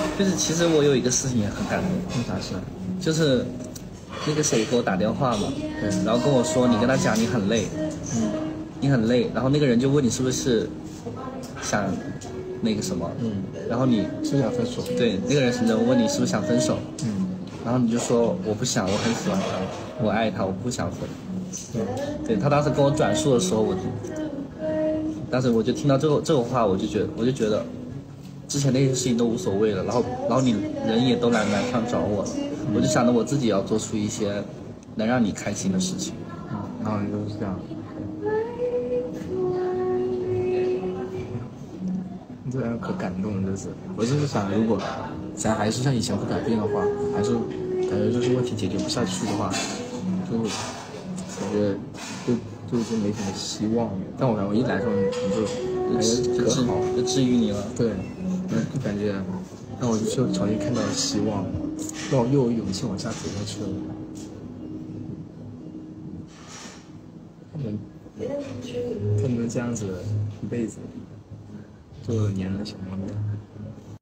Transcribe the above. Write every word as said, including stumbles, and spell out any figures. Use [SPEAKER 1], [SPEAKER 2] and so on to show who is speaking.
[SPEAKER 1] 就是其实我有一个事情也很感动，
[SPEAKER 2] 那啥事？
[SPEAKER 1] 就是那个谁给我打电话嘛，对，然后跟我说你跟他讲你很累，嗯，你很累，然后那个人就问你是不是想那个什么，嗯，然后你
[SPEAKER 2] 是不是想分手？
[SPEAKER 1] 对，那个人是问你是不是想分手，
[SPEAKER 2] 嗯，
[SPEAKER 1] 然后你就说我不想，我很喜欢他，我爱他，我不想分。
[SPEAKER 2] 对，
[SPEAKER 1] 对他当时跟我转述的时候，我就，当时我就听到这个这个话，我就觉得我就觉得，之前那些事情都无所谓了，然后然后你人也都来来上找我了，我就想着我自己要做出一些能让你开心的事情。
[SPEAKER 2] 嗯，然后就是这样。这样可感动了，这是。我就是想，如果咱还是像以前不改变的话，还是感觉就是问题解决不下去的话，就感觉就就已经没什么希望了。但我感觉我一来的时候，你就感觉可好，
[SPEAKER 1] 就治愈你了。
[SPEAKER 2] 对，就感觉让我就重新看到了希望，让我又有勇气往下走下去了。他们他们这样子一辈子。做年了小猫咪。